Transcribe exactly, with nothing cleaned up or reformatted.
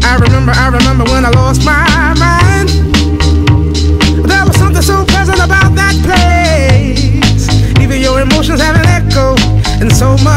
I remember, I remember when I lost my mind. There was something so pleasant about that place. Even your emotions have an echo in so much